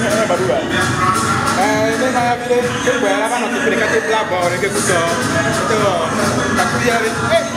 Badua. Ini saya pilih, saya buat apa nanti mereka di pelabuhan, mereka kudo. Itu, tak kuliah.